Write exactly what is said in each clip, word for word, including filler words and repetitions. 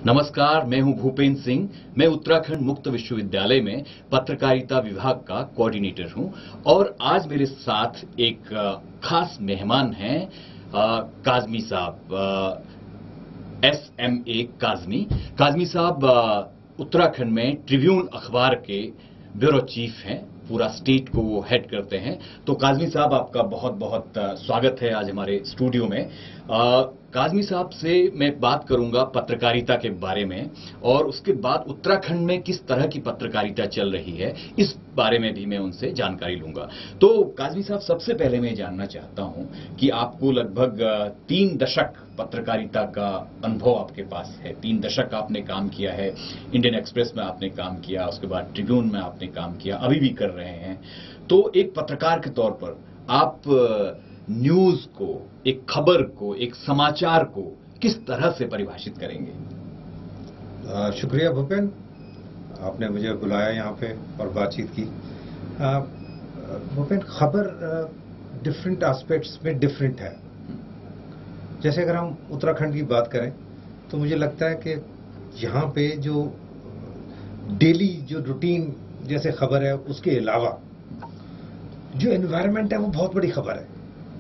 नमस्कार, मैं हूं भूपेंद्र सिंह। मैं उत्तराखंड मुक्त विश्वविद्यालय में पत्रकारिता विभाग का कोऑर्डिनेटर हूं और आज मेरे साथ एक खास मेहमान हैं काजमी साहब, S M A Kazmi. Kazmi साहब उत्तराखंड में ट्रिब्यून अखबार के ब्यूरो चीफ हैं, पूरा स्टेट को वो हेड करते हैं। तो काजमी साहब, आपका बहुत बहुत स्वागत है आज हमारे स्टूडियो में। काजमी साहब से मैं बात करूंगा पत्रकारिता के बारे में और उसके बाद उत्तराखंड में किस तरह की पत्रकारिता चल रही है इस बारे में भी मैं उनसे जानकारी लूंगा। तो काजमी साहब, सबसे पहले मैं जानना चाहता हूं कि आपको लगभग तीन दशक पत्रकारिता का अनुभव आपके पास है। तीन दशक आपने काम किया है, इंडियन एक्सप्रेस में आपने काम किया, उसके बाद ट्रिब्यून में आपने काम किया, अभी भी कर रहे हैं। तो एक पत्रकार के तौर पर आप न्यूज को, एक खबर को, एक समाचार को किस तरह से परिभाषित करेंगे? आ, शुक्रिया भूपेन, आपने मुझे बुलाया यहाँ पे और बातचीत की। भूपेन, खबर डिफरेंट एस्पेक्ट्स में डिफरेंट है। जैसे अगर हम उत्तराखंड की बात करें तो मुझे लगता है कि यहाँ पे जो डेली जो रूटीन जैसे खबर है उसके अलावा जो एनवायरनमेंट है वो बहुत बड़ी खबर है,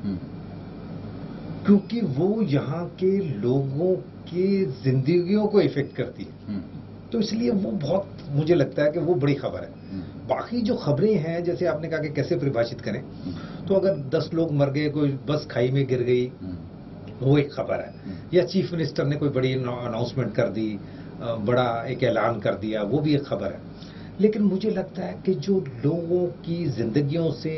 क्योंकि वो यहाँ के लोगों के जिंदगियों को इफेक्ट करती है। तो इसलिए वो बहुत, मुझे लगता है कि वो बड़ी खबर है। बाकी जो खबरें हैं, जैसे आपने कहा कि कैसे परिभाषित करें, तो अगर दस लोग मर गए, कोई बस खाई में गिर गई, वो एक खबर है। या चीफ मिनिस्टर ने कोई बड़ी अनाउंसमेंट कर दी, बड़ा एक ऐलान कर दिया, वो भी एक खबर है। लेकिन मुझे लगता है कि जो लोगों की जिंदगियों से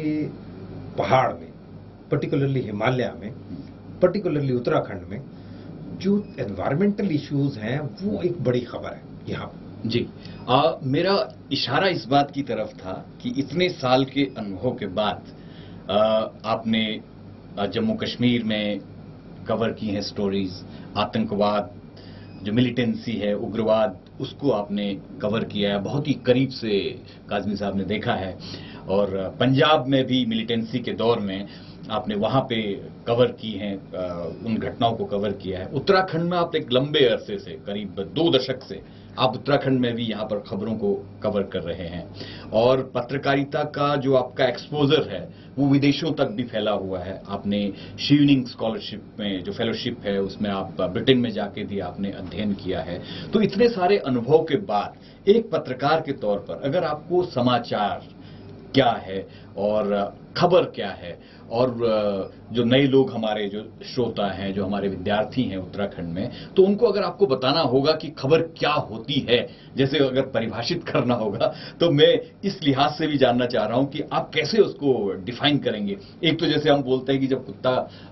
पहाड़ में, पर्टिकुलरली हिमालय में, पर्टिकुलरली उत्तराखंड में जो एनवायरमेंटल इश्यूज हैं, वो एक बड़ी खबर है यहाँ जी। आ, मेरा इशारा इस बात की तरफ था कि इतने साल के अनुभव के बाद आ, आपने जम्मू कश्मीर में कवर की हैं स्टोरीज, आतंकवाद, जो मिलिटेंसी है, उग्रवाद, उसको आपने कवर किया है, बहुत ही करीब से काजमी साहब ने देखा है। और पंजाब में भी मिलिटेंसी के दौर में आपने वहां पे कवर की हैं, उन घटनाओं को कवर किया है। उत्तराखंड में आप एक लंबे अरसे से, करीब दो दशक से आप उत्तराखंड में भी यहाँ पर खबरों को कवर कर रहे हैं और पत्रकारिता का जो आपका एक्सपोजर है वो विदेशों तक भी फैला हुआ है। आपने शीवनिंग स्कॉलरशिप में जो फेलोशिप है उसमें आप ब्रिटेन में जाके भी आपने अध्ययन किया है। तो इतने सारे अनुभव के बाद एक पत्रकार के तौर पर अगर आपको समाचार क्या है और खबर क्या है, और जो नए लोग हमारे जो श्रोता हैं, जो हमारे विद्यार्थी हैं उत्तराखंड में, तो उनको अगर आपको बताना होगा कि खबर क्या होती है, जैसे अगर परिभाषित करना होगा, तो मैं इस लिहाज से भी जानना चाह रहा हूं कि आप कैसे उसको डिफाइन करेंगे। एक तो जैसे हम बोलते हैं कि जब कुत्ता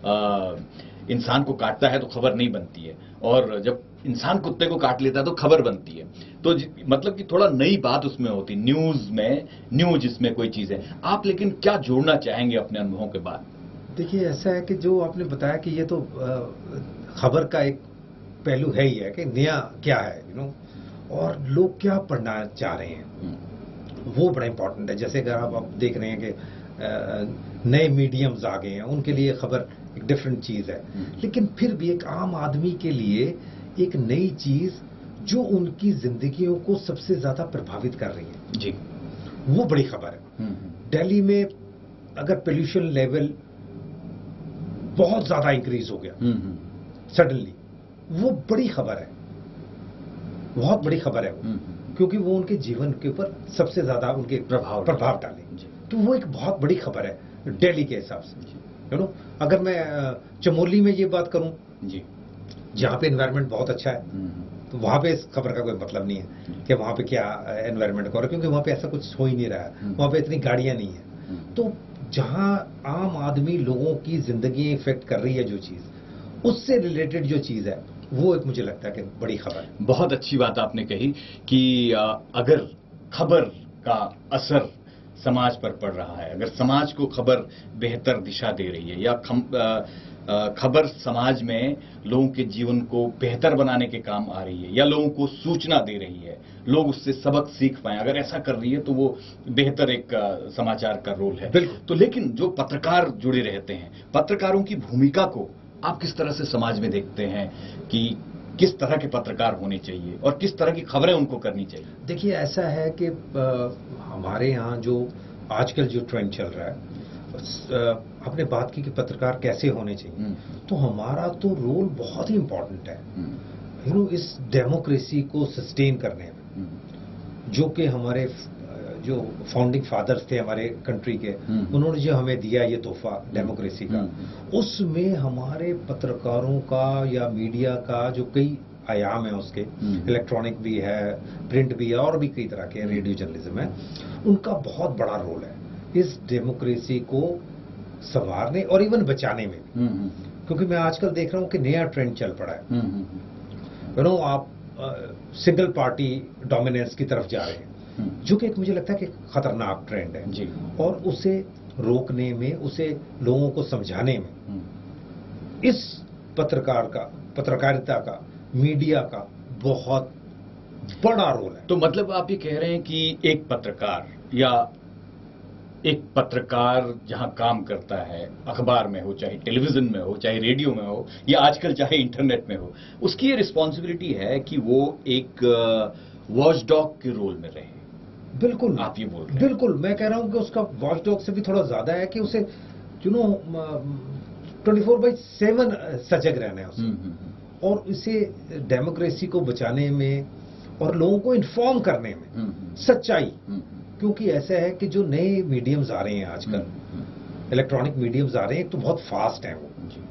आ, इंसान को काटता है तो खबर नहीं बनती है, और जब इंसान कुत्ते को काट लेता है तो खबर बनती है। तो मतलब कि थोड़ा नई बात उसमें होती, न्यूज में, न्यूज इसमें कोई चीज है। आप लेकिन क्या जोड़ना चाहेंगे अपने अनुभवों के बाद? देखिए, ऐसा है कि जो आपने बताया कि ये तो खबर का एक पहलू है ही है कि नया क्या है, यू नो, और लोग क्या पढ़ना चाह रहे हैं, वो बड़ा इंपॉर्टेंट है। जैसे अगर आप, आप देख रहे हैं कि नए मीडियम्स आ गए हैं, उनके लिए खबर एक डिफरेंट चीज है। लेकिन फिर भी एक आम आदमी के लिए एक नई चीज जो उनकी जिंदगियों को सबसे ज्यादा प्रभावित कर रही है जी, वो बड़ी खबर है। दिल्ली में अगर पोल्यूशन लेवल बहुत ज्यादा इंक्रीज हो गया सडनली, वो बड़ी खबर है, बहुत बड़ी खबर है वो, क्योंकि वो उनके जीवन के ऊपर सबसे ज्यादा उनके प्रभाव प्रभाव डाले। तो वो एक बहुत बड़ी खबर है दिल्ली के हिसाब से, यू नो। अगर मैं चमोली में ये बात करूं जी, जहां पे एनवायरनमेंट बहुत अच्छा है, तो वहां पे इस खबर का कोई मतलब नहीं है कि वहां पे क्या एनवायरनमेंट का, क्योंकि वहां पे ऐसा कुछ हो ही नहीं रहा है, वहां पे इतनी गाड़ियां नहीं है। तो जहां आम आदमी लोगों की जिंदगी इफेक्ट कर रही है जो चीज, उससे रिलेटेड जो चीज है, वो एक मुझे लगता है कि बड़ी खबर है। बहुत अच्छी बात आपने कही कि अगर खबर का असर समाज पर पड़ रहा है, अगर समाज को खबर बेहतर दिशा दे रही है, या खबर समाज में लोगों के जीवन को बेहतर बनाने के काम आ रही है, या लोगों को सूचना दे रही है, लोग उससे सबक सीख पाए, अगर ऐसा कर रही है तो वो बेहतर एक समाचार का रोल है। तो लेकिन जो पत्रकार जुड़े रहते हैं, पत्रकारों की भूमिका को आप किस तरह से समाज में देखते हैं कि किस तरह के पत्रकार होने चाहिए और किस तरह की खबरें उनको करनी चाहिए? देखिए, ऐसा है कि आ, हमारे यहाँ जो आजकल जो ट्रेंड चल रहा है, आ, आपने बात की कि पत्रकार कैसे होने चाहिए, तो हमारा तो रोल बहुत ही इंपॉर्टेंट है यू नो इस डेमोक्रेसी को सस्टेन करने में, जो कि हमारे जो फाउंडिंग फादर्स थे हमारे कंट्री के, उन्होंने जो हमें दिया ये तोहफा डेमोक्रेसी का, उसमें हमारे पत्रकारों का या मीडिया का जो कई आयाम है उसके, इलेक्ट्रॉनिक भी है, प्रिंट भी है, और भी कई तरह के, रेडियो जर्नलिज्म है, उनका बहुत बड़ा रोल है इस डेमोक्रेसी को संवारने और इवन बचाने में भी। क्योंकि मैं आजकल देख रहा हूं कि नया ट्रेंड चल पड़ा है, यू नो आप सिंगल पार्टी डोमिनेंस की तरफ जा रहे हैं, जो कि एक मुझे लगता है कि खतरनाक ट्रेंड है जी। और उसे रोकने में, उसे लोगों को समझाने में इस पत्रकार का, पत्रकारिता का, मीडिया का बहुत बड़ा रोल है। तो मतलब आप ये कह रहे हैं कि एक पत्रकार या एक पत्रकार जहां काम करता है, अखबार में हो, चाहे टेलीविजन में हो, चाहे रेडियो में हो, या आजकल चाहे इंटरनेट में हो, उसकी ये रिस्पॉन्सिबिलिटी है कि वो एक वॉच डॉग के रोल में रहे। बिल्कुल, आप ये बोल रहे हैं? बिल्कुल, मैं कह रहा हूं कि उसका वॉच डॉग से भी थोड़ा ज्यादा है कि उसे you know twenty four by seven सजग रहना है उसे, और इसे डेमोक्रेसी को बचाने में और लोगों को इन्फॉर्म करने में सच्चाई। क्योंकि ऐसा है कि जो नए मीडियम्स आ रहे हैं आजकल, इलेक्ट्रॉनिक मीडियम्स आ रहे हैं, तो बहुत फास्ट हैं वो,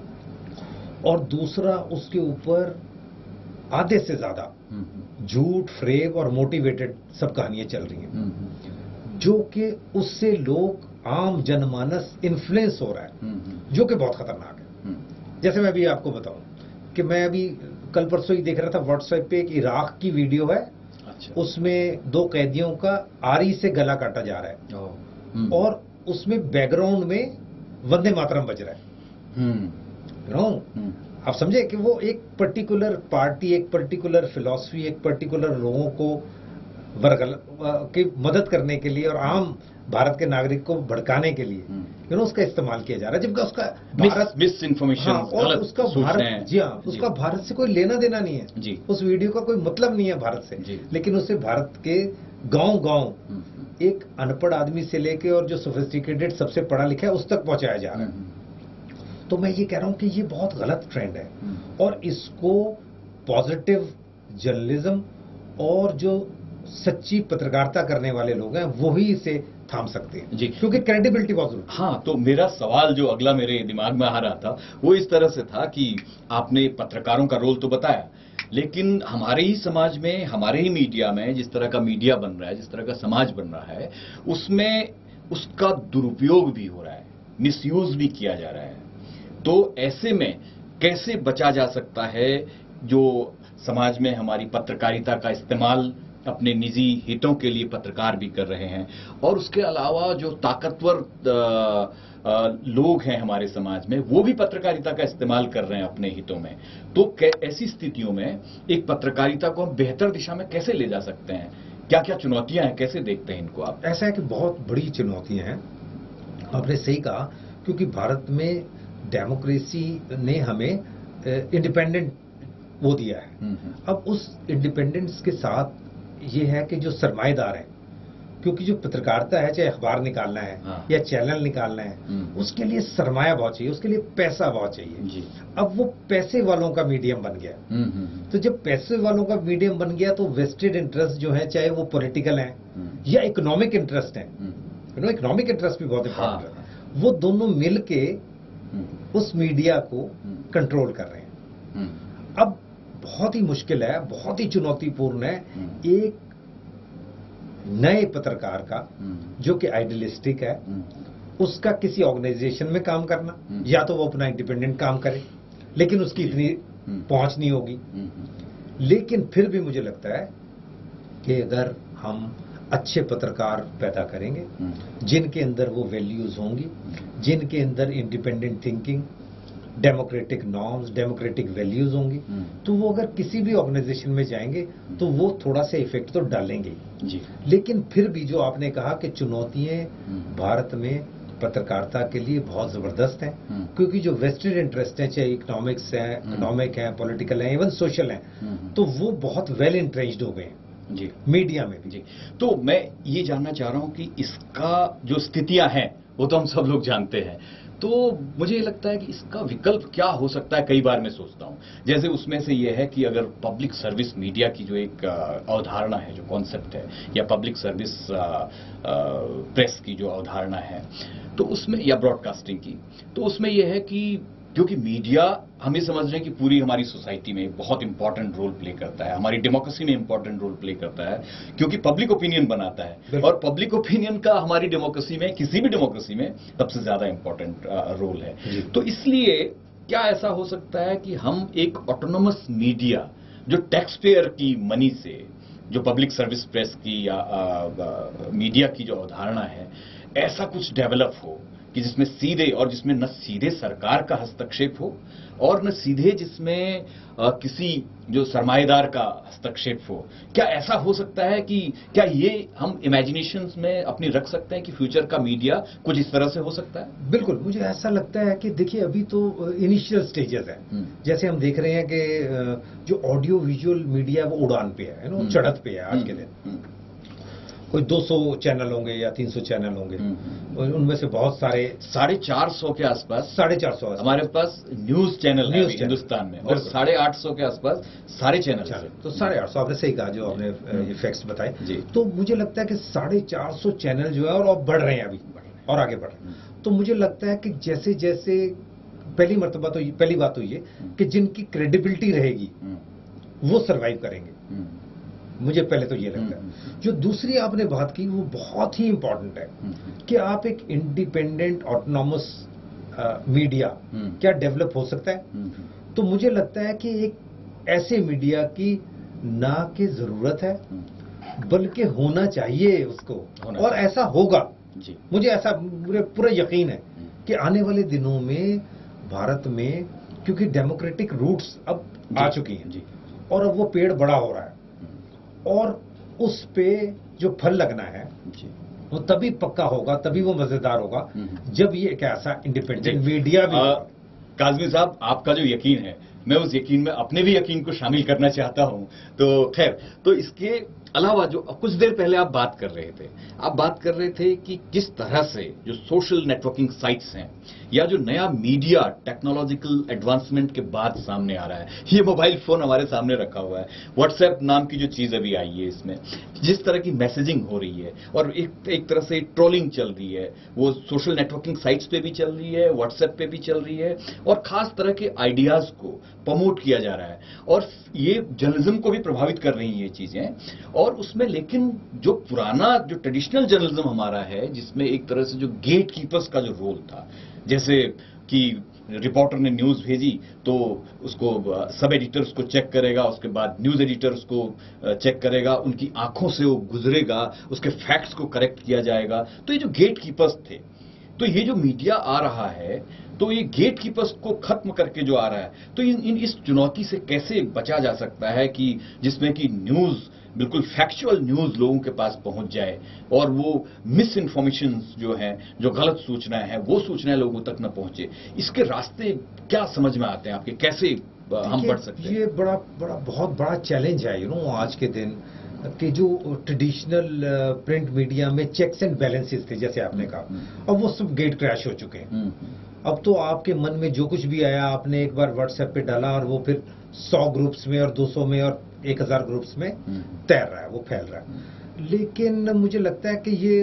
और दूसरा उसके ऊपर आधे से ज्यादा झूठ, फ्रेब और मोटिवेटेड सब कहानियां चल रही हैं, जो कि उससे लोग, आम जनमानस इन्फ्लुएंस हो रहा है, जो कि बहुत खतरनाक है। जैसे मैं अभी आपको बताऊं कि मैं अभी कल परसों ही देख रहा था व्हाट्सएप पे, एक इराक की वीडियो है, अच्छा। उसमें दो कैदियों का आरी से गला काटा जा रहा है और उसमें बैकग्राउंड में वंदे मातरम बज रहा है। नो, आप समझे कि वो एक पर्टिकुलर पार्टी, एक पर्टिकुलर फिलॉसफी, एक पर्टिकुलर लोगों को वर्ग की मदद करने के लिए और आम भारत के नागरिक को भड़काने के लिए यू नो उसका इस्तेमाल किया जा रहा है, जबकि उसका भारत मिस इन्फॉर्मेशन, हाँ, और उसका भारत, जी हाँ, उसका भारत से कोई लेना देना नहीं है जी। उस वीडियो का कोई मतलब नहीं है भारत से, लेकिन उसे भारत के गांव गांव एक अनपढ़ आदमी से लेके और जो सोफिस्टिकेटेड सबसे पढ़ा लिखा है उस तक पहुंचाया जा रहा है। तो मैं ये कह रहा हूं कि ये बहुत गलत ट्रेंड है और इसको पॉजिटिव जर्नलिज्म और जो सच्ची पत्रकारिता करने वाले लोग हैं वो ही इसे थाम सकते हैं जी, क्योंकि क्रेडिबिलिटी बहुत जरूरी। हाँ, तो मेरा सवाल जो अगला मेरे दिमाग में आ रहा था वो इस तरह से था कि आपने पत्रकारों का रोल तो बताया, लेकिन हमारे ही समाज में, हमारे ही मीडिया में, जिस तरह का मीडिया बन रहा है, जिस तरह का समाज बन रहा है, उसमें उसका दुरुपयोग भी हो रहा है, मिसयूज भी किया जा रहा है। तो ऐसे में कैसे बचा जा सकता है जो समाज में हमारी पत्रकारिता का इस्तेमाल अपने निजी हितों के लिए पत्रकार भी कर रहे हैं, और उसके अलावा जो ताकतवर आ, आ, लोग हैं हमारे समाज में, वो भी पत्रकारिता का इस्तेमाल कर रहे हैं अपने हितों में। तो ऐसी स्थितियों में एक पत्रकारिता को हम बेहतर दिशा में कैसे ले जा सकते हैं? क्या क्या चुनौतियां हैं, कैसे देखते हैं इनको आप? ऐसा है कि बहुत बड़ी चुनौतियां हैं, आपने सही कहा, क्योंकि भारत में डेमोक्रेसी ने हमें इंडिपेंडेंट वो दिया है। अब उस इंडिपेंडेंस के साथ ये है कि जो सरमाएदार हैं, क्योंकि जो पत्रकारिता है, चाहे अखबार निकालना है हाँ। या चैनल निकालना है, उसके लिए सरमाया बहुत चाहिए, उसके लिए पैसा बहुत चाहिए जी। अब वो पैसे वालों का मीडियम बन गया, तो जब पैसे वालों का मीडियम बन गया तो वेस्टेड इंटरेस्ट जो है, चाहे वो पॉलिटिकल है या इकोनॉमिक इंटरेस्ट है, यू नो इकोनॉमिक इंटरेस्ट भी बहुत इंपॉर्टेंट है, वो दोनों मिल के उस मीडिया को कंट्रोल कर रहे हैं। अब बहुत ही मुश्किल है, बहुत ही चुनौतीपूर्ण है एक नए पत्रकार का जो कि आइडियलिस्टिक है, उसका किसी ऑर्गेनाइजेशन में काम करना, या तो वो अपना इंडिपेंडेंट काम करे, लेकिन उसकी इतनी पहुंच नहीं होगी। लेकिन फिर भी मुझे लगता है कि अगर हम अच्छे पत्रकार पैदा करेंगे जिनके अंदर वो वैल्यूज होंगी, जिनके अंदर independent thinking, democratic norms, democratic values होंगी, तो वो अगर किसी भी ऑर्गेनाइजेशन में जाएंगे तो वो थोड़ा सा इफेक्ट तो डालेंगे जी। लेकिन फिर भी जो आपने कहा कि चुनौतियां भारत में पत्रकारिता के लिए बहुत जबरदस्त है, क्योंकि जो वेस्टेड इंटरेस्ट है, चाहे इकोनॉमिक्स है, इकोनॉमिक है, पॉलिटिकल है, इवन सोशल है, तो वो बहुत वेल इंट्रेंच्ड हो गए हैं जी मीडिया में भी। जी, तो मैं ये जानना चाह रहा हूं कि इसका जो स्थितियां हैं वो तो हम सब लोग जानते हैं, तो मुझे लगता है कि इसका विकल्प क्या हो सकता है। कई बार मैं सोचता हूं, जैसे उसमें से यह है कि अगर पब्लिक सर्विस मीडिया की जो एक अवधारणा है, जो कॉन्सेप्ट है, या पब्लिक सर्विस प्रेस की जो अवधारणा है, तो उसमें, या ब्रॉडकास्टिंग की, तो उसमें यह है कि क्योंकि मीडिया हम ये समझ रहे हैं कि पूरी हमारी सोसाइटी में बहुत इंपॉर्टेंट रोल प्ले करता है, हमारी डेमोक्रेसी में इंपॉर्टेंट रोल प्ले करता है, क्योंकि पब्लिक ओपिनियन बनाता है, और पब्लिक ओपिनियन का हमारी डेमोक्रेसी में, किसी भी डेमोक्रेसी में सबसे ज्यादा इंपॉर्टेंट रोल है। तो इसलिए क्या ऐसा हो सकता है कि हम एक ऑटोनोमस मीडिया, जो टैक्स पेयर की मनी से, जो पब्लिक सर्विस प्रेस की या मीडिया की जो अवधारणा है, ऐसा कुछ डेवलप हो कि जिसमें सीधे, और जिसमें न सीधे सरकार का हस्तक्षेप हो और न सीधे जिसमें आ, किसी जो सरमाएदार का हस्तक्षेप हो। क्या ऐसा हो सकता है कि क्या ये हम इमेजिनेशंस में अपनी रख सकते हैं कि फ्यूचर का मीडिया कुछ इस तरह से हो सकता है? बिल्कुल, मुझे ऐसा लगता है कि देखिए अभी तो इनिशियल स्टेजेस है, जैसे हम देख रहे हैं कि जो ऑडियो विजुअल मीडिया वो उड़ान पे है, नो चढ़त पे है आज के दिन। कोई दो सौ चैनल होंगे या तीन सौ चैनल होंगे, और उनमें से बहुत सारे साढ़े चार सौ के आसपास साढ़े चार सौ हमारे पास न्यूज चैनल है हिंदुस्तान में, और साढ़े आठ सौ के आसपास सारे चैनल हैं। तो साढ़े आठ सौ आपने सही कहा, जो आपने ये फैक्ट्स बताए। तो मुझे लगता है कि साढ़े चार सौ चैनल जो है, और अब बढ़ रहे हैं, अभी और आगे बढ़ रहे हैं। तो मुझे लगता है कि जैसे जैसे पहली मर्तबा तो पहली बात तो ये कि जिनकी क्रेडिबिलिटी रहेगी वो सर्वाइव करेंगे, मुझे पहले तो ये लगता है। जो दूसरी आपने बात की वो बहुत ही इंपॉर्टेंट है कि आप एक इंडिपेंडेंट ऑटोनॉमस मीडिया क्या डेवलप हो सकता है। तो मुझे लगता है कि एक ऐसे मीडिया की ना की जरूरत है, बल्कि होना चाहिए उसको, और ऐसा होगा जी। मुझे ऐसा पूरा यकीन है कि आने वाले दिनों में भारत में, क्योंकि डेमोक्रेटिक रूट्स अब आ चुकी हैं जी, और अब वो पेड़ बड़ा हो रहा है, और उस पे जो फल लगना है जी, वो तभी पक्का होगा, तभी वो मजेदार होगा जब ये एक ऐसा इंडिपेंडेंट मीडिया भी। काज़मी साहब, आपका जो यकीन है, मैं उस यकीन में अपने भी यकीन को शामिल करना चाहता हूं। तो खैर, तो इसके अलावा जो कुछ देर पहले आप बात कर रहे थे, आप बात कर रहे थे कि किस तरह से जो सोशल नेटवर्किंग साइट्स हैं, या जो नया मीडिया टेक्नोलॉजिकल एडवांसमेंट के बाद सामने आ रहा है, ये मोबाइल फोन हमारे सामने रखा हुआ है, व्हाट्सएप नाम की जो चीज अभी आई है, इसमें जिस तरह की मैसेजिंग हो रही है, और एक एक तरह से ट्रोलिंग चल रही है, वो सोशल नेटवर्किंग साइट्स पे भी चल रही है, व्हाट्सएप पे भी चल रही है, और खास तरह के आइडियाज को प्रमोट किया जा रहा है, और ये जर्नलिज्म को भी प्रभावित कर रही हैं ये चीजें। और उसमें लेकिन जो पुराना जो ट्रेडिशनल जर्नलिज्म हमारा है, जिसमें एक तरह से जो गेट कीपर्स का जो रोल था, जैसे कि रिपोर्टर ने न्यूज भेजी तो उसको सब एडिटर उसको चेक करेगा, उसके बाद न्यूज एडिटर उसको चेक करेगा, उनकी आंखों से वो गुजरेगा, उसके फैक्ट्स को करेक्ट किया जाएगा। तो ये जो गेट कीपर्स थे, तो ये जो मीडिया आ रहा है, तो ये गेट कीपर्स को खत्म करके जो आ रहा है, तो इन, इन इस चुनौती से कैसे बचा जा सकता है कि जिसमें कि न्यूज, बिल्कुल फैक्चुअल न्यूज लोगों के पास पहुंच जाए, और वो मिस इन्फॉर्मेशन जो है, जो गलत सूचनाएं हैं, वो सूचनाएं लोगों तक न पहुंचे। इसके रास्ते क्या समझ में आते हैं आपके, कैसे हम बढ़ सकते हैं? ये बड़ा बड़ा बहुत बड़ा चैलेंज है, यू नो, आज के दिन कि जो ट्रेडिशनल प्रिंट मीडिया में चेक्स एंड बैलेंसेस थे, जैसे आपने कहा, अब वो सब गेट क्रैश हो चुके हैं। अब तो आपके मन में जो कुछ भी आया, आपने एक बार व्हाट्सएप पे डाला, और वो फिर सौ ग्रुप्स में और दो सौ में और एक हजार ग्रुप्स में तैर रहा है, वो फैल रहा है। लेकिन मुझे लगता है कि ये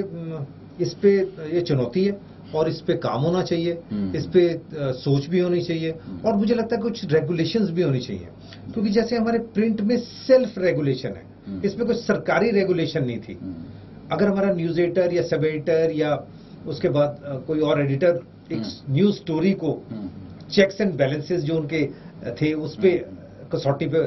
इस पे ये चुनौती है, और इस पे काम होना चाहिए, इस पे सोच भी होनी चाहिए, और मुझे लगता है कुछ रेगुलेशंस भी होनी चाहिए, क्योंकि जैसे हमारे प्रिंट में सेल्फ रेगुलेशन है, इसमें कुछ सरकारी रेगुलेशन नहीं थी। अगर हमारा न्यूज एडिटर या सब एडिटर या उसके बाद कोई और एडिटर एक न्यूज स्टोरी को चेक्स एंड बैलेंसेस जो उनके थे उस पे कसौटी पे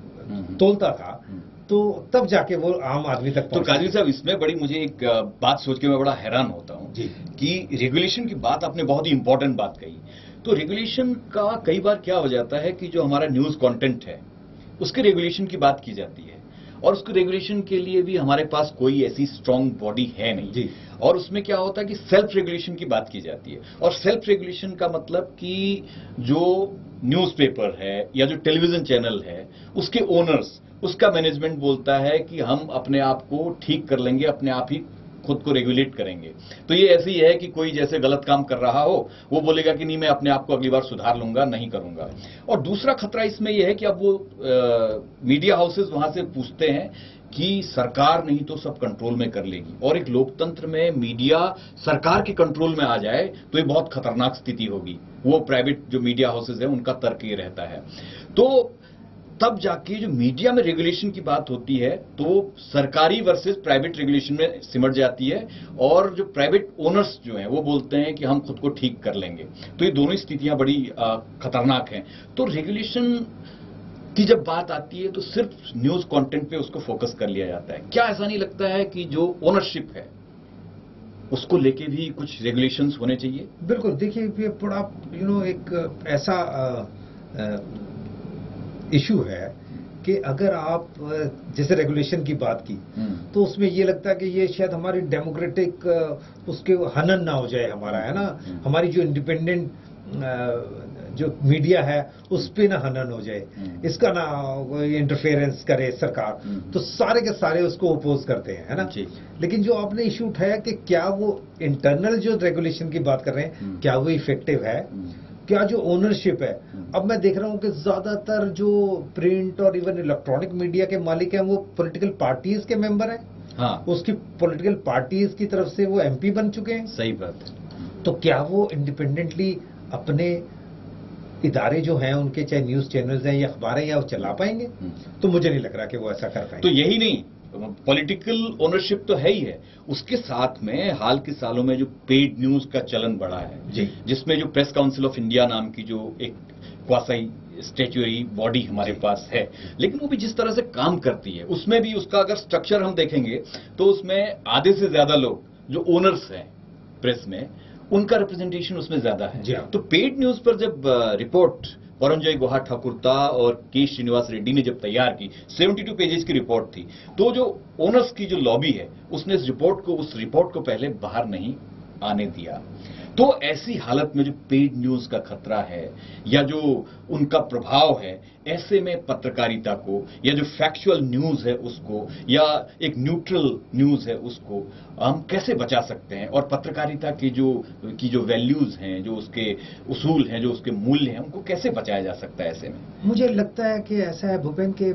तोलता था, तो तब जाके वो आम आदमी तक पहुंचा। तो काजी साहब, इसमें बड़ी मुझे एक बात सोच के मैं बड़ा हैरान होता हूं कि रेगुलेशन की बात आपने बहुत ही इंपॉर्टेंट बात कही। तो रेगुलेशन का कई बार क्या हो जाता है कि जो हमारा न्यूज कंटेंट है उसके रेगुलेशन की बात की जाती है, और उसको रेगुलेशन के लिए भी हमारे पास कोई ऐसी स्ट्रांग बॉडी है नहीं जी। और उसमें क्या होता है कि सेल्फ रेगुलेशन की बात की जाती है, और सेल्फ रेगुलेशन का मतलब कि जो न्यूज़पेपर है या जो टेलीविजन चैनल है उसके ओनर्स, उसका मैनेजमेंट बोलता है कि हम अपने आप को ठीक कर लेंगे, अपने आप ही खुद को रेगुलेट करेंगे। तो ये ऐसी है कि कोई जैसे गलत काम कर रहा हो वो बोलेगा कि नहीं मैं अपने आप को अगली बार सुधार लूंगा, नहीं करूंगा। और दूसरा खतरा इसमें यह है कि अब वो आ, मीडिया हाउसेस वहां से पूछते हैं कि सरकार नहीं तो सब कंट्रोल में कर लेगी, और एक लोकतंत्र में मीडिया सरकार के कंट्रोल में आ जाए तो ये बहुत खतरनाक स्थिति होगी। वो प्राइवेट जो मीडिया हाउसेस है उनका तर्क ये रहता है। तो तब जाके जो मीडिया में रेगुलेशन की बात होती है तो सरकारी वर्सेस प्राइवेट रेगुलेशन में सिमट जाती है, और जो प्राइवेट ओनर्स जो हैं वो बोलते हैं कि हम खुद को ठीक कर लेंगे। तो ये दोनों स्थितियां बड़ी आ, खतरनाक हैं। तो रेगुलेशन की जब बात आती है तो सिर्फ न्यूज कंटेंट पे उसको फोकस कर लिया जाता है। क्या ऐसा नहीं लगता है कि जो ओनरशिप है उसको लेके भी कुछ रेगुलेशंस होने चाहिए? बिल्कुल। देखिए ये बड़ा यू नो एक ऐसा आ, आ, इशू है कि अगर आप जैसे रेगुलेशन की बात की तो उसमें ये लगता है कि ये शायद हमारी डेमोक्रेटिक उसके हनन ना हो जाए हमारा, है ना, हमारी जो इंडिपेंडेंट जो मीडिया है उस पे ना हनन हो जाए, इसका ना इंटरफेरेंस करे सरकार, तो सारे के सारे उसको अपोज करते हैं, है ना। लेकिन जो आपने इशू उठाया कि क्या वो इंटरनल जो रेगुलेशन की बात कर रहे हैं क्या वो इफेक्टिव है, क्या जो ओनरशिप है, अब मैं देख रहा हूं कि ज्यादातर जो प्रिंट और इवन इलेक्ट्रॉनिक मीडिया के मालिक हैं वो पॉलिटिकल पार्टीज के मेंबर हैं। हाँ। उसकी पॉलिटिकल पार्टीज की तरफ से वो एमपी बन चुके हैं। सही बात है। तो क्या वो इंडिपेंडेंटली अपने इदारे जो हैं उनके, चाहे न्यूज चैनल्स हैं या अखबार हैं, या वो चला पाएंगे? तो मुझे नहीं लग रहा कि वो ऐसा कर पाएंगे। तो यही नहीं, पॉलिटिकल ओनरशिप तो है ही है, उसके साथ में हाल के सालों में जो पेड न्यूज का चलन बढ़ा है जी, जिसमें जो प्रेस काउंसिल ऑफ इंडिया नाम की जो एक क्वासाई स्टैट्यूटरी बॉडी हमारे पास है, लेकिन वो भी जिस तरह से काम करती है उसमें भी उसका अगर स्ट्रक्चर हम देखेंगे तो उसमें आधे से ज्यादा लोग जो ओनर्स हैं प्रेस में उनका रिप्रेजेंटेशन उसमें ज्यादा है। तो पेड न्यूज पर जब रिपोर्ट परंजय गुहा ठाकुरता और के श्रीनिवास रेड्डी ने जब तैयार की, बहत्तर पेजेस की रिपोर्ट थी, तो जो ओनर्स की जो लॉबी है उसने इस रिपोर्ट को उस रिपोर्ट को पहले बाहर नहीं आने दिया। तो ऐसी हालत में जो पेड न्यूज का खतरा है या जो उनका प्रभाव है, ऐसे में पत्रकारिता को या जो फैक्चुअल न्यूज है उसको या एक न्यूट्रल न्यूज है उसको हम कैसे बचा सकते हैं, और पत्रकारिता की जो की जो वैल्यूज हैं, जो उसके उसूल हैं, जो उसके मूल्य हैं, उनको कैसे बचाया जा सकता है? ऐसे में मुझे लगता है कि ऐसा है भूपेन के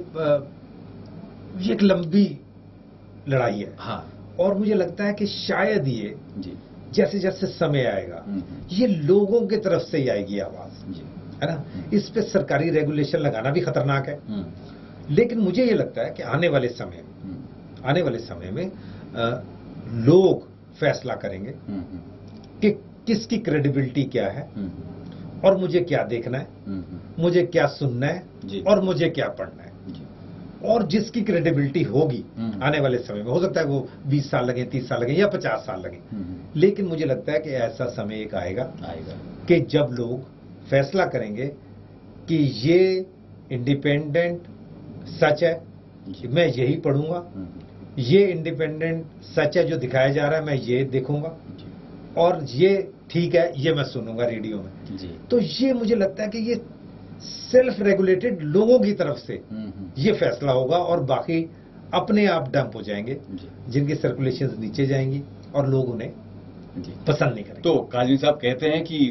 ये एक लंबी लड़ाई है। हाँ। और मुझे लगता है कि शायद ये जी जैसे जैसे समय आएगा ये लोगों की तरफ से ही आएगी आवाज, है ना। इस पे सरकारी रेगुलेशन लगाना भी खतरनाक है, लेकिन मुझे ये लगता है कि आने वाले समय में आने वाले समय में आ, लोग फैसला करेंगे कि किसकी क्रेडिबिलिटी क्या है और मुझे क्या देखना है, मुझे क्या सुनना है और मुझे क्या पढ़ना है। और जिसकी क्रेडिबिलिटी होगी आने वाले समय में, हो सकता है वो बीस साल लगे, तीस साल लगे या पचास साल लगे, लेकिन मुझे लगता है कि ऐसा समय एक आएगा आएगा कि जब लोग फैसला करेंगे कि ये इंडिपेंडेंट सच है, मैं यही पढ़ूंगा, ये इंडिपेंडेंट सच है जो दिखाया जा रहा है मैं ये देखूंगा, और ये ठीक है ये मैं सुनूंगा रेडियो में। जी। तो ये मुझे लगता है कि ये सेल्फ रेगुलेटेड लोगों की तरफ से ये फैसला होगा, और बाकी अपने आप डंप हो जाएंगे जिनकी सर्कुलेशन नीचे जाएंगी और लोग उन्हें पसंद नहीं करेंगे। तो काजमी साहब कहते हैं कि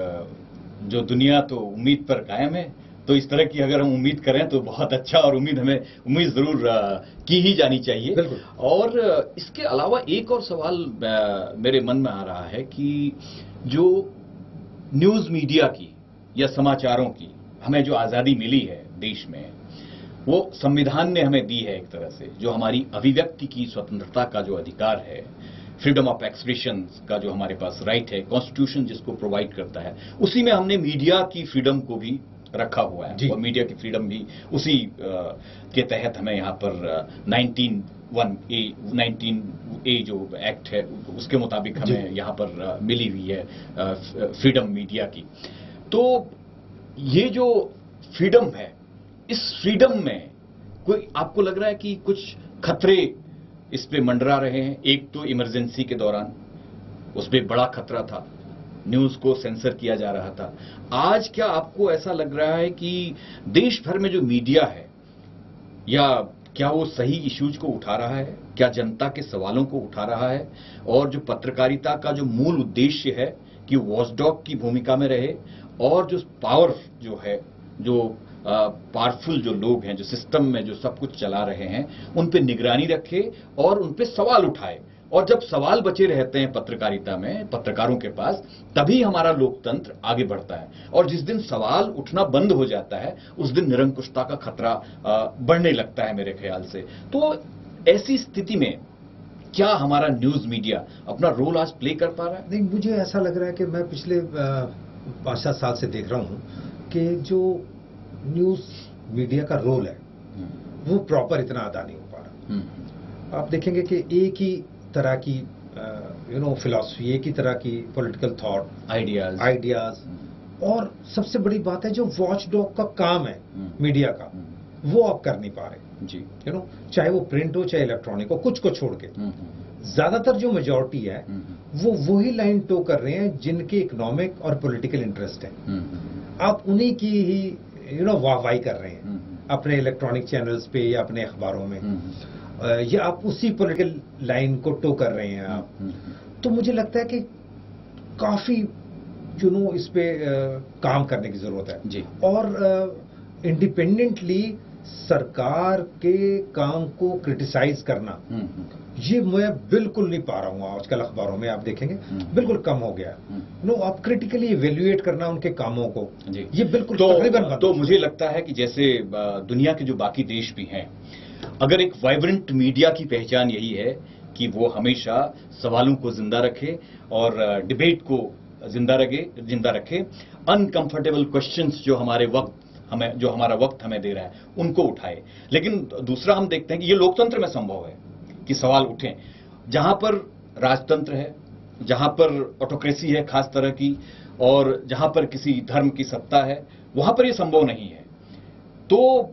जो दुनिया तो उम्मीद पर कायम है, तो इस तरह की अगर हम उम्मीद करें तो बहुत अच्छा, और उम्मीद हमें उम्मीद जरूर की ही जानी चाहिए। और इसके अलावा एक और सवाल मेरे मन में आ रहा है कि जो न्यूज मीडिया की या समाचारों की हमें जो आजादी मिली है देश में, वो संविधान ने हमें दी है एक तरह से, जो हमारी अभिव्यक्ति की स्वतंत्रता का जो अधिकार है, फ्रीडम ऑफ एक्सप्रेशन का जो हमारे पास राइट है, कॉन्स्टिट्यूशन जिसको प्रोवाइड करता है, उसी में हमने मीडिया की फ्रीडम को भी रखा हुआ है, और मीडिया की फ्रीडम भी उसी आ, के तहत हमें यहाँ पर nineteen one A nineteen A जो एक्ट है उसके मुताबिक हमें यहाँ पर आ, मिली हुई है फ्रीडम मीडिया की। तो ये जो फ्रीडम है, इस फ्रीडम में कोई आपको लग रहा है कि कुछ खतरे इस पे मंडरा रहे हैं? एक तो इमरजेंसी के दौरान उसमें बड़ा खतरा था, न्यूज को सेंसर किया जा रहा था। आज क्या आपको ऐसा लग रहा है कि देश भर में जो मीडिया है, या क्या वो सही इश्यूज को उठा रहा है, क्या जनता के सवालों को उठा रहा है, और जो पत्रकारिता का जो मूल उद्देश्य है कि वॉचडॉग की भूमिका में रहे, और जो पावर जो है, जो पावरफुल जो लोग हैं, जो सिस्टम में जो सब कुछ चला रहे हैं, उन पे निगरानी रखे और उन पे सवाल उठाए। और जब सवाल बचे रहते हैं पत्रकारिता में, पत्रकारों के पास, तभी हमारा लोकतंत्र आगे बढ़ता है। और जिस दिन सवाल उठना बंद हो जाता है, उस दिन निरंकुशता का खतरा बढ़ने लगता है मेरे ख्याल से। तो ऐसी स्थिति में क्या हमारा न्यूज मीडिया अपना रोल आज प्ले कर पा रहा है? नहीं, मुझे ऐसा लग रहा है कि मैं पिछले पांच सात साल से देख रहा हूं कि जो न्यूज मीडिया का रोल है वो प्रॉपर इतना अदा नहीं हो पा रहा। आप देखेंगे कि एक ही तरह की यू नो फिलॉसफी, एक ही तरह की पॉलिटिकल थॉट, आइडियाज आइडियाज और सबसे बड़ी बात है जो वॉच डॉग का काम है मीडिया का, वो आप कर नहीं पा रहे जी। यू नो चाहे वो प्रिंट हो चाहे इलेक्ट्रॉनिक हो, कुछ को छोड़ के ज्यादातर जो मेजॉरिटी है वो वही लाइन टो कर रहे हैं जिनके इकोनॉमिक और पॉलिटिकल इंटरेस्ट है। आप उन्हीं की ही यू नो वाहवाही कर रहे हैं अपने इलेक्ट्रॉनिक चैनल्स पे या अपने अखबारों में, या आप उसी पॉलिटिकल लाइन को टो कर रहे हैं आप। तो मुझे लगता है कि काफी यू नो इस पे आ, काम करने की जरूरत है जी। और इंडिपेंडेंटली सरकार के काम को क्रिटिसाइज करना, ये मैं बिल्कुल नहीं पा रहा हूं आजकल अखबारों में। आप देखेंगे बिल्कुल कम हो गया नो no, आप क्रिटिकली इवेल्युएट करना उनके कामों को, जी। ये बिल्कुल तो, तकरीबन तो मुझे लगता है कि जैसे दुनिया के जो बाकी देश भी हैं, अगर एक वाइब्रेंट मीडिया की पहचान यही है कि वो हमेशा सवालों को जिंदा रखे और डिबेट को जिंदा रखे जिंदा रखे अनकंफर्टेबल क्वेश्चंस जो हमारे वक्त हमें जो हमारा वक्त हमें दे रहा है उनको उठाए। लेकिन दूसरा हम देखते हैं कि ये लोकतंत्र में संभव है कि सवाल उठें। जहां पर राजतंत्र है, जहां पर ऑटोक्रेसी है खास तरह की, और जहां पर किसी धर्म की सत्ता है, वहां पर ये संभव नहीं है। तो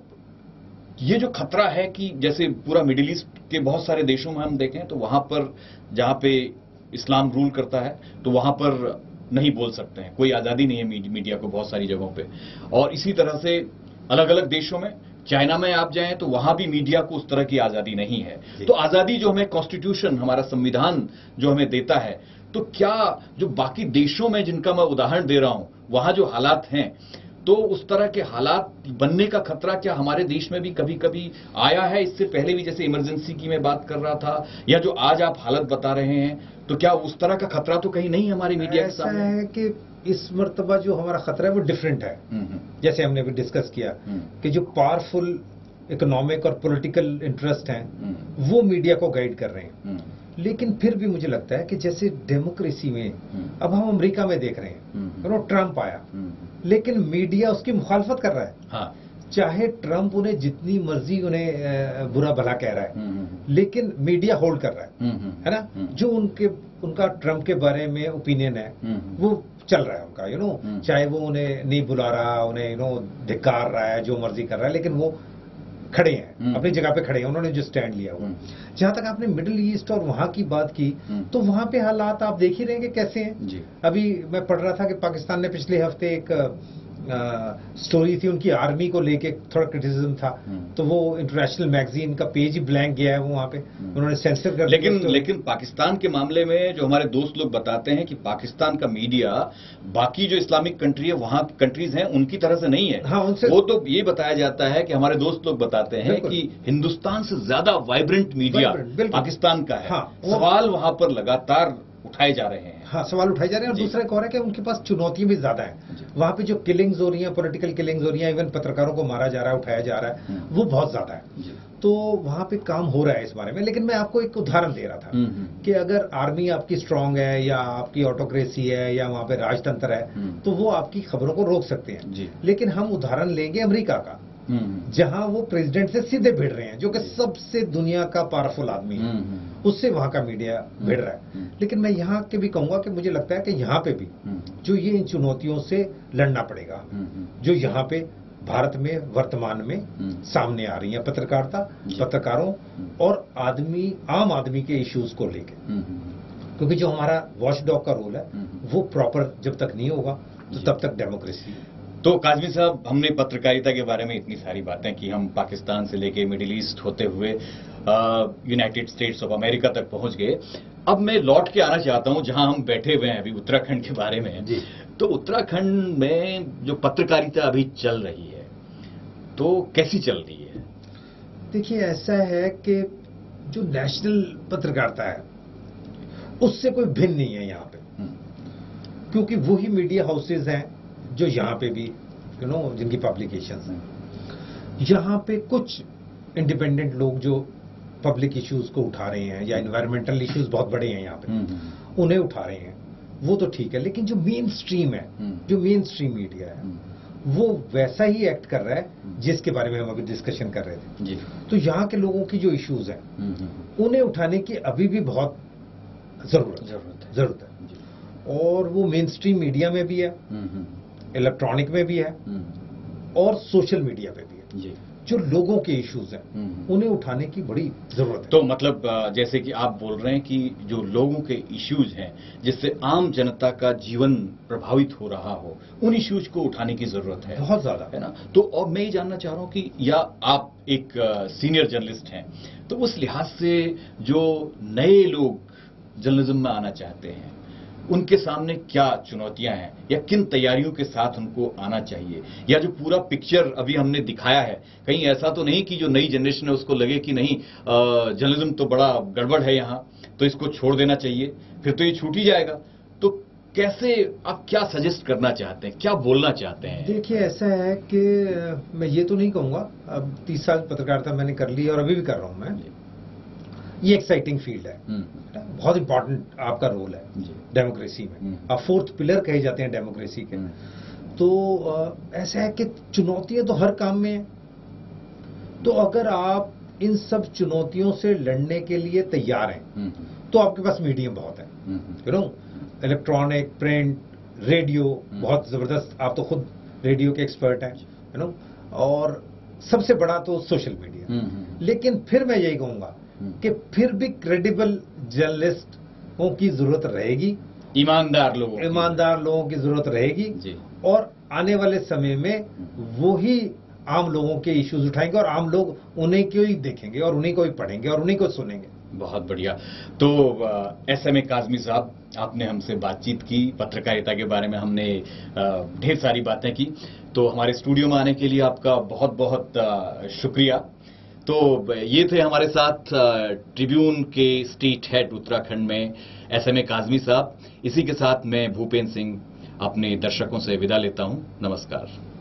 ये जो खतरा है कि जैसे पूरा मिडिल ईस्ट के बहुत सारे देशों में हम देखें तो वहां पर जहां पे इस्लाम रूल करता है तो वहां पर नहीं बोल सकते हैं, कोई आजादी नहीं है मीडिया को बहुत सारी जगहों पे। और इसी तरह से अलग अलग देशों में, चाइना में आप जाएं तो वहां भी मीडिया को उस तरह की आजादी नहीं है। तो आजादी जो हमें कॉन्स्टिट्यूशन, हमारा संविधान जो हमें देता है, तो क्या जो बाकी देशों में जिनका मैं उदाहरण दे रहा हूं वहां जो हालात हैं, तो उस तरह के हालात बनने का खतरा क्या हमारे देश में भी कभी कभी आया है? इससे पहले भी जैसे इमरजेंसी की मैं बात कर रहा था, या जो आज आप हालत बता रहे हैं, तो क्या उस तरह का खतरा तो कहीं नहीं हमारी मीडिया के सामने? ऐसा है कि इस मर्तबा जो हमारा खतरा है वो डिफरेंट है। जैसे हमने भी डिस्कस किया कि जो पावरफुल इकोनॉमिक और पॉलिटिकल इंटरेस्ट हैं वो मीडिया को गाइड कर रहे हैं। लेकिन फिर भी मुझे लगता है कि जैसे डेमोक्रेसी में अब हम अमेरिका में देख रहे हैं, ट्रंप आया लेकिन मीडिया उसकी मुखालफत कर रहा है। हाँ। चाहे ट्रंप उन्हें जितनी मर्जी उन्हें बुरा भला कह रहा है, लेकिन मीडिया होल्ड कर रहा है, है ना? जो उनके उनका ट्रंप के बारे में ओपिनियन है वो चल रहा है उनका, यू नो चाहे वो उन्हें नहीं बुला रहा, उन्हें यू नो धिक्कार रहा है, जो मर्जी कर रहा है, लेकिन वो खड़े हैं अपनी जगह पे खड़े हैं, उन्होंने जो स्टैंड लिया हुआ। जहां तक आपने मिडिल ईस्ट और वहां की बात की, तो वहां पे हालात आप देख ही रहे हैं कि कैसे हैं जी। अभी मैं पढ़ रहा था कि पाकिस्तान ने पिछले हफ्ते एक स्टोरी थी उनकी आर्मी को लेके, थोड़ा क्रिटिसिज्म था, तो वो इंटरनेशनल मैगजीन का पेज ही ब्लैंक गया है वो वहां पे, उन्होंने सेंसर कर लेकिन लेकिन पाकिस्तान के मामले में जो हमारे दोस्त लोग बताते हैं कि पाकिस्तान का मीडिया बाकी जो इस्लामिक कंट्री है, वहां कंट्रीज हैं, उनकी तरह से नहीं है। हाँ, उनसे वो तो ये बताया जाता है कि हमारे दोस्त लोग बताते हैं कि हिंदुस्तान से ज्यादा वाइब्रेंट मीडिया पाकिस्तान का है। हाँ, सवाल वहां पर लगातार उठाए जा रहे हैं। हाँ, सवाल उठाए जा रहे हैं। और दूसरा एक और है कि उनके पास चुनौतियां भी ज्यादा हैं। वहां पे जो किलिंग्स हो रही हैं, पॉलिटिकल किलिंग्स हो रही हैं, इवन पत्रकारों को मारा जा रहा है, उठाया जा रहा है, वो बहुत ज्यादा है। तो वहां पे काम हो रहा है इस बारे में। लेकिन मैं आपको एक उदाहरण दे रहा था कि अगर आर्मी आपकी स्ट्रांग है या आपकी ऑटोक्रेसी है या वहां पे राजतंत्र है, तो वो आपकी खबरों को रोक सकते हैं। लेकिन हम उदाहरण लेंगे अमेरिका का, जहां वो प्रेसिडेंट से सीधे भिड़ रहे हैं, जो कि सबसे दुनिया का पावरफुल आदमी है, उससे वहां का मीडिया भिड़ रहा है। लेकिन मैं यहाँ के भी कहूंगा कि मुझे लगता है कि यहाँ पे भी जो ये इन चुनौतियों से लड़ना पड़ेगा, जो यहाँ पे भारत में वर्तमान में सामने आ रही हैं, पत्रकारिता, पत्रकारों और आदमी, आम आदमी के इश्यूज को लेके। क्योंकि जो हमारा वॉचडॉग का रोल है वो प्रॉपर जब तक नहीं होगा तो तब तक डेमोक्रेसी। तो काज़मी साहब, हमने पत्रकारिता के बारे में इतनी सारी बातें की, हम पाकिस्तान से लेके मिडिल ईस्ट होते हुए यूनाइटेड स्टेट्स ऑफ अमेरिका तक पहुंच गए। अब मैं लौट के आना चाहता हूं जहां हम बैठे हुए हैं अभी, उत्तराखंड के बारे में। जी। तो उत्तराखंड में जो पत्रकारिता अभी चल रही है तो कैसी चल रही है? देखिए, ऐसा है कि जो नेशनल पत्रकारिता है उससे कोई भिन्न नहीं है यहाँ पे, क्योंकि वही मीडिया हाउसेज हैं जो यहाँ पे भी यू नो जिनकी पब्लिकेशंस हैं। यहाँ पे कुछ इंडिपेंडेंट लोग जो पब्लिक इश्यूज को उठा रहे हैं या एनवायरमेंटल इश्यूज बहुत बड़े हैं यहाँ पे, उन्हें उठा रहे हैं, वो तो ठीक है। लेकिन जो मेन स्ट्रीम है, जो मेन स्ट्रीम मीडिया है, वो वैसा ही एक्ट कर रहा है जिसके बारे में हम अभी डिस्कशन कर रहे थे। जी। तो यहाँ के लोगों की जो इश्यूज हैं उन्हें उठाने की अभी भी बहुत जरूरत जरूरत है जरूरत है और वो मेन स्ट्रीम मीडिया में भी है, इलेक्ट्रॉनिक में भी है और सोशल मीडिया पे भी है। जी। जो लोगों के इश्यूज हैं उन्हें उठाने की बड़ी जरूरत है। तो मतलब जैसे कि आप बोल रहे हैं कि जो लोगों के इश्यूज हैं जिससे आम जनता का जीवन प्रभावित हो रहा हो, उन इश्यूज को उठाने की जरूरत है, बहुत ज्यादा, है ना। तो और मैं ये जानना चाह रहा हूं कि या आप एक सीनियर जर्नलिस्ट हैं, तो उस लिहाज से जो नए लोग जर्नलिज्म में आना चाहते हैं उनके सामने क्या चुनौतियां हैं या किन तैयारियों के साथ उनको आना चाहिए, या जो पूरा पिक्चर अभी हमने दिखाया है, कहीं ऐसा तो नहीं कि जो नई जनरेशन है उसको लगे कि नहीं जर्नलिज्म तो बड़ा गड़बड़ है यहाँ, तो इसको छोड़ देना चाहिए, फिर तो ये छूट ही जाएगा। तो कैसे आप क्या सजेस्ट करना चाहते हैं, क्या बोलना चाहते हैं? देखिए, ऐसा है कि मैं ये तो नहीं कहूंगा, अब तीस साल पत्रकारिता मैंने कर ली और अभी भी कर रहा हूं मैं, ये एक्साइटिंग फील्ड है, बहुत इंपॉर्टेंट आपका रोल है डेमोक्रेसी में, आप फोर्थ पिलर कहे जाते हैं डेमोक्रेसी के। तो ऐसा है कि चुनौतियां तो हर काम में है, तो अगर आप इन सब चुनौतियों से लड़ने के लिए तैयार हैं तो आपके पास मीडियम बहुत है, you know, electronic, print, radio, बहुत जबरदस्त, आप तो खुद रेडियो के एक्सपर्ट हैं, यू नो, और सबसे बड़ा तो सोशल मीडिया। लेकिन फिर मैं यही कहूंगा कि फिर भी क्रेडिबल जर्नलिस्टों की जरूरत रहेगी, ईमानदार लोगों ईमानदार लोगों की जरूरत रहेगी जी। और आने वाले समय में वो ही आम लोगों के इश्यूज उठाएंगे और आम लोग उन्हीं को ही देखेंगे और उन्हीं को ही पढ़ेंगे और उन्हीं को सुनेंगे। बहुत बढ़िया। तो एस एम ए काज़मी साहब, आपने हमसे बातचीत की, पत्रकारिता के बारे में हमने ढेर सारी बातें की, तो हमारे स्टूडियो में आने के लिए आपका बहुत बहुत शुक्रिया। तो ये थे हमारे साथ ट्रिब्यून के स्टेट हेड उत्तराखंड में एस एम ए काज़मी साहब। इसी के साथ मैं भूपेंद्र सिंह अपने दर्शकों से विदा लेता हूं। नमस्कार।